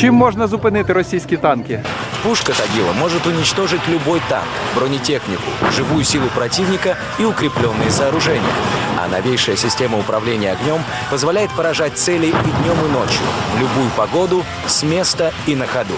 Чим можна зупинити російські танки? Пушка Тагила может уничтожить любой танк, бронетехнику, живую силу противника и укрепленные сооружения. А новейшая система управления огнем позволяет поражать цели и днем, и ночью, в любую погоду, с места и на ходу.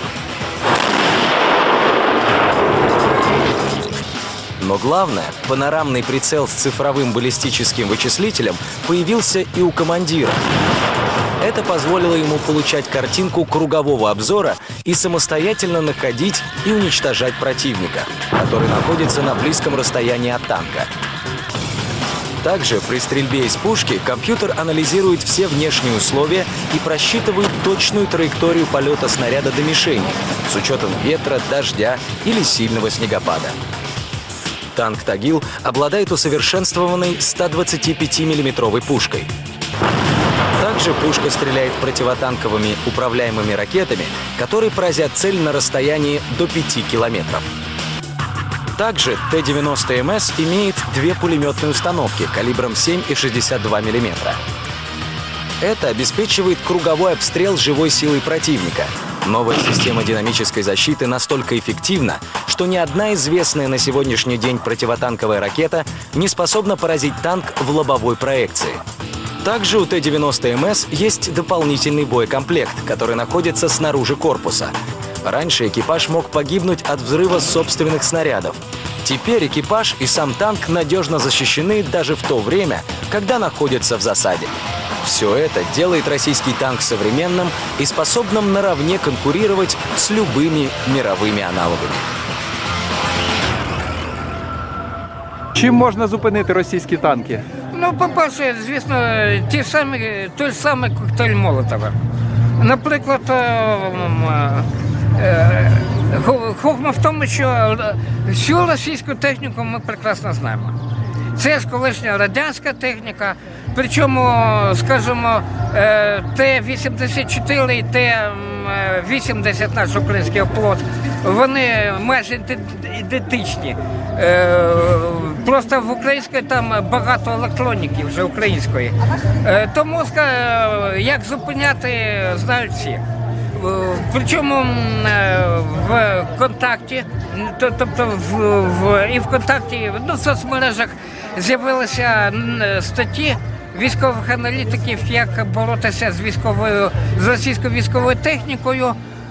Но главное, панорамный прицел с цифровым баллистическим вычислителем появился и у командира. Это позволило ему получать картинку кругового обзора и самостоятельно находить и уничтожать противника, который находится на близком расстоянии от танка. Также при стрельбе из пушки компьютер анализирует все внешние условия и просчитывает точную траекторию полета снаряда до мишени с учетом ветра, дождя или сильного снегопада. Танк «Тагил» обладает усовершенствованной 125 миллиметровой пушкой. Также пушка стреляет противотанковыми управляемыми ракетами, которые поразят цель на расстоянии до 5 километров. Также Т-90МС имеет две пулеметные установки калибром 7,62 мм. Это обеспечивает круговой обстрел живой силой противника. Новая система динамической защиты настолько эффективна, что ни одна известная на сегодняшний день противотанковая ракета не способна поразить танк в лобовой проекции. Также у Т-90МС есть дополнительный боекомплект, который находится снаружи корпуса. Раньше экипаж мог погибнуть от взрыва собственных снарядов. Теперь экипаж и сам танк надежно защищены даже в то время, когда находятся в засаде. Все это делает российский танк современным и способным наравне конкурировать с любыми мировыми аналогами. Чим можна зупинити російські танки? Ну, по-перше, звісно, той самий коктейль Молотова. Наприклад, хохма в тому, що всю російську техніку ми прекрасно знаємо. Це ж колишня радянська техніка, причому, скажімо, Т-84 і Т-80, наш український оплот, вони майже ідентичні. Просто в українській там багато електроніки вже української. Тому, як зупиняти, знають всі. Причому в контакті, тобто і в контакті, в соцмережах з'явилися статті військових аналітиків, як боротися з російською військовою технікою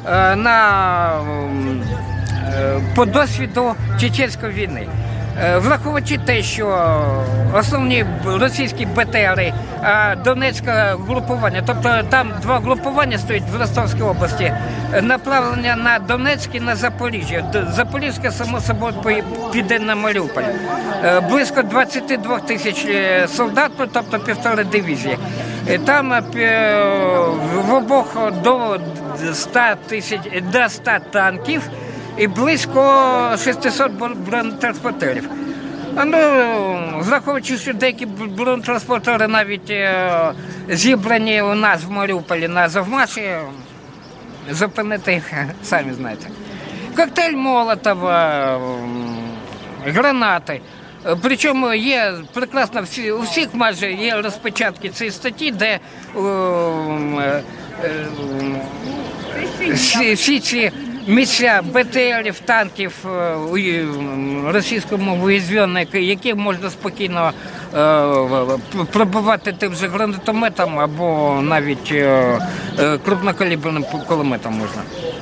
по досвіду Чеченської війни. Враховуючи те, що основні російські БТРи, Донецьке групування, тобто там два групування стоять в Ростовській області, направлення на Донецьк і на Запоріжжя. Запорізьке, само собою, піде на Маріуполь. Близько 22 тисяч солдат, тобто півтори дивізії. Там в обох до 100 танків і близько 600 бронетранспортерів. Враховуючи, що деякі бронетранспортери навіть зібрані у нас в Маріуполі на Завмаші, зупинити їх, самі знаєте. Коктейль Молотова, гранати. Причому є прекрасно, у всіх майже є розпечатки цієї статті, де всі ці місця БТРів, танків російському уязвлених, які можна спокійно пробивати тим же гранатометом або навіть крупнокаліберним кулеметом можна.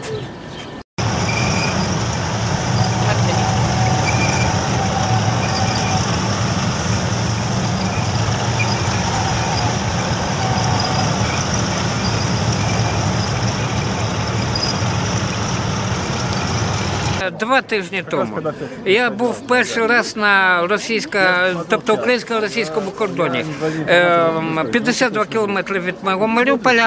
Два тижні тому я був перший раз на тобто українсько-російському кордоні. 52 кілометри від мого Маріуполя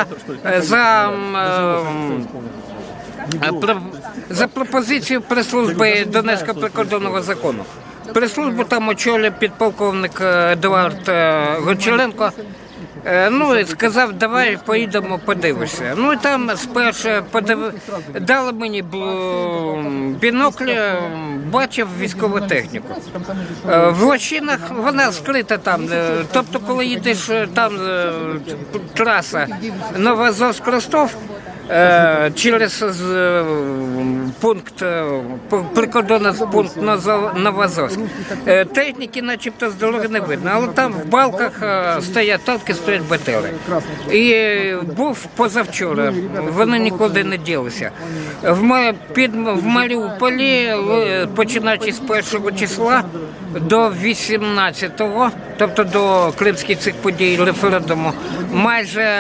за пропозицією прес-служби Донецького прикордонного закону. Прес-службу там очолює підполковник Едуард Гончаренко. Ну, і сказав, давай поїдемо, подивишся. Ну, і там спершу дали мені бінокль, бачив військову техніку. В лощинах вона скрита там, тобто, коли їдеш, там траса Новоазовськ-Ростов, через пункт, прикордонний пункт Новоазовськ. Техніки начебто з дороги не видно, але там в балках стоять танки, стоять БТРи. І був позавчора, вони нікуди не ділися. В Маріуполі, починаючи з 1 числа до 18-го, тобто до кримських цих подій, референдуму, майже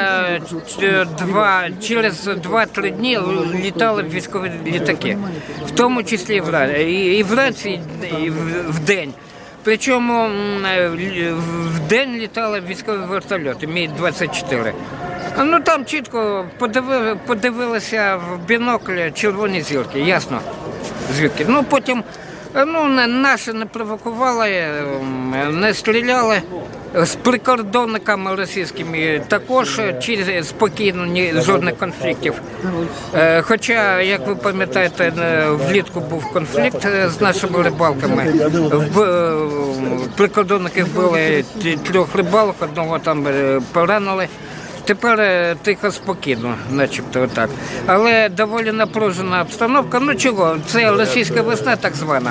через 2-3 дні літали військові літаки, в тому числі і вранці, і вдень. Причому вдень літали військові вертольоти, Мі-24. Ну там чітко подивилися в бінокль червоні зірки, ясно звідки. Ну потім наші не провокували, не стріляли. З прикордонниками російськими також спокійно, жодних конфліктів. Хоча, як ви пам'ятаєте, влітку був конфлікт з нашими рибалками. Прикордонники вбили 3 рибалок, одного там поранили. Тепер тихо, спокійно, начебто отак. Але доволі напружена обстановка. Ну чого, це російська весна так звана.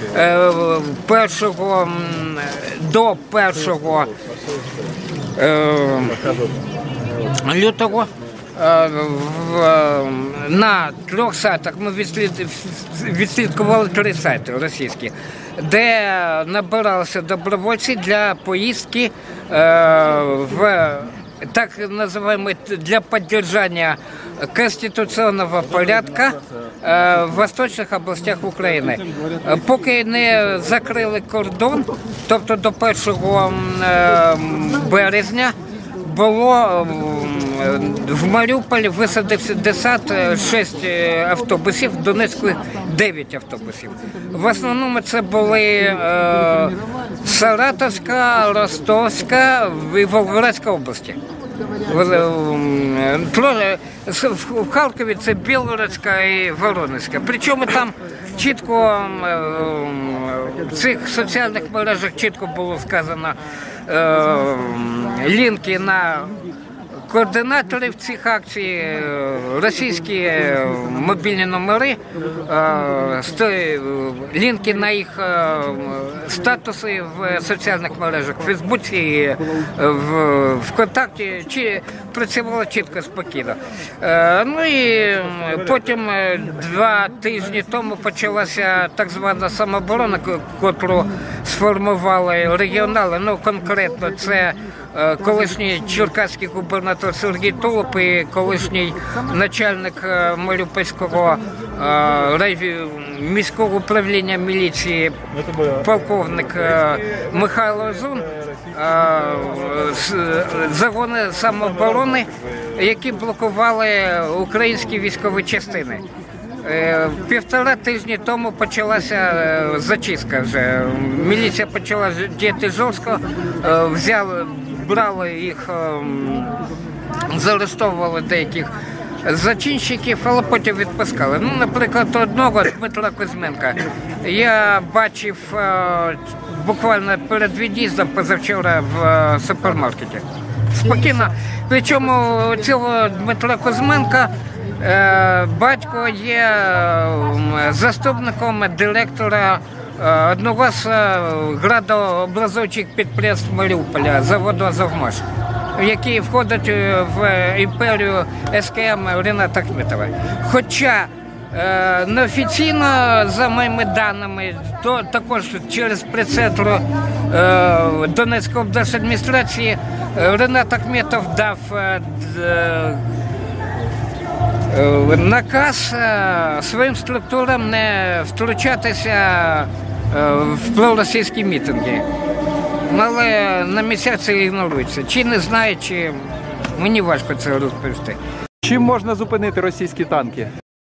До 1 лютого на 3 сайтах ми відслідкували 3 сайти російські, де набиралися добровольці для поїздки в так называемый для поддержания конституционного порядка в восточних областях України. Поки не закрили кордон, тобто до 1 березня, було в Маріуполі висадився десант 6 автобусів, в Донецьку 9 автобусів. В основному це були Саратовська, Ростовська і Волгоградська області. В Харкові це Білгородська і Воронезька. Причому там чітко в цих соціальних мережах чітко було сказано лінки на координаторів цих акцій, російські мобільні номери, лінки на їх статуси в соціальних мережах, в Фейсбуці, в ВКонтакті, працювало чітко, спокійно. Ну і потім 2 тижні тому почалася так звана самооборона, яку сформували регіонали, ну конкретно це колишній черкаський губернатор Сергій Тулуб і колишній начальник Маріупольського міського управління міліції полковник Михайло Зун, загони самооборони, які блокували українські військові частини. 1,5 тижні тому почалася зачистка вже. Міліція почала діяти жорстко, брали їх, заарештовували деяких зачинщиків, але потім відпускали. Ну, наприклад, одного Дмитра Кузьменка я бачив буквально перед від'їздом позавчора в супермаркеті. Спокійно. Причому цього Дмитра Кузьменка батько є заступником директора одного з градообразуючих підприємств Маріуполя, заводу «Азовмаш», який входить в імперію СКМ Ріната Ахметова. Хоча неофіційно, за моїми даними, то також через прес-центру Донецької облдержадміністрації Рінат Ахметов дав наказ своїм структурам не втручатися в проросійські мітинги. Але на місцях це ігнорується. Чи не знаю, чи мені важко це розповісти. Чим можна зупинити російські танки?